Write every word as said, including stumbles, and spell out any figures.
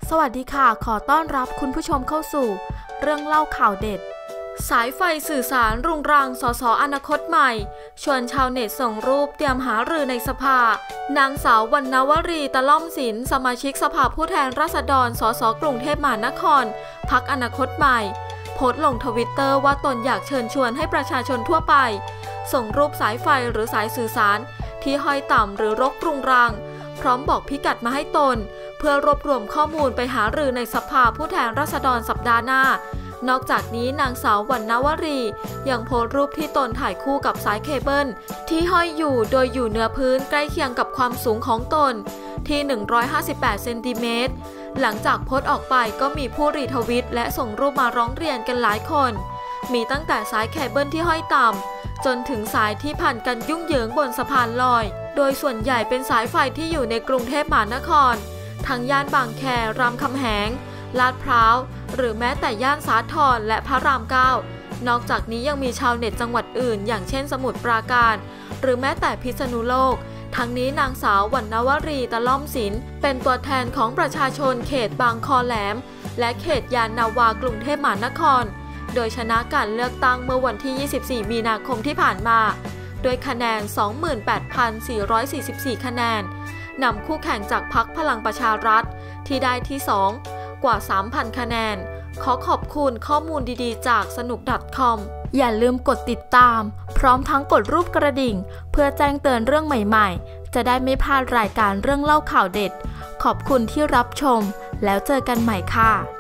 สวัสดีค่ะขอต้อนรับคุณผู้ชมเข้าสู่เรื่องเล่าข่าวเด็ดสายไฟสื่อสารรุงรังสสอนาคตใหม่ชวนชาวเน็ตส่งรูปเตรียมหารือในสภานางสาววรรณวรีตะล่อมศิลป์สมาชิกสภาผู้แทนราษฎรสสกรุงเทพมหานครพรรคอนาคตใหม่โพสต์ลงทวิตเตอร์ว่าตนอยากเชิญชวนให้ประชาชนทั่วไปส่งรูปสายไฟหรือสายสื่อสารที่ห้อยต่ำหรือรกรุงรังพร้อมบอกพิกัดมาให้ตนเพื่อรวบรวมข้อมูลไปหารือในสภาผู้แทนราษฎรสัปดาห์หน้านอกจากนี้นางสาววรรณวรียังโพสต์รูปที่ตนถ่ายคู่กับสายเคเบิลที่ห้อยอยู่โดยอยู่เหนือพื้นใกล้เคียงกับความสูงของตนที่หนึ่งร้อยห้าสิบแปดเซนติเมตรหลังจากโพสต์ออกไปก็มีผู้รีทวิตและส่งรูปมาร้องเรียนกันหลายคนมีตั้งแต่สายเคเบิลที่ห้อยต่ำจนถึงสายที่พันกันยุ่งเหยิงบนสะพานลอยโดยส่วนใหญ่เป็นสายไฟที่อยู่ในกรุงเทพมหานครทั้งย่านบางแครามคำแหงลาดพร้าวหรือแม้แต่ย่านสาทรและพระรามเก้านอกจากนี้ยังมีชาวเน็ตจังหวัดอื่นอย่างเช่นสมุทรปราการหรือแม้แต่พิษณุโลกทั้งนี้นางสาววรรณวรีตะล่อมศิลป์เป็นตัวแทนของประชาชนเขตบางคอแหลมและเขตยานนาวากรุงเทพมหานครโดยชนะการเลือกตั้งเมื่อวันที่ยี่สิบสี่มีนาคมที่ผ่านมาโดยคะแนน สองหมื่นแปดพันสี่ร้อยสี่สิบสี่ คะแนนนำคู่แข่งจากพรรคพลังประชารัฐที่ได้ที่สองกว่า สามพัน คะแนนขอขอบคุณข้อมูลดีๆจากสนุก .com อย่าลืมกดติดตามพร้อมทั้งกดรูปกระดิ่งเพื่อแจ้งเตือนเรื่องใหม่ๆจะได้ไม่พลาดรายการเรื่องเล่าข่าวเด็ดขอบคุณที่รับชมแล้วเจอกันใหม่ค่ะ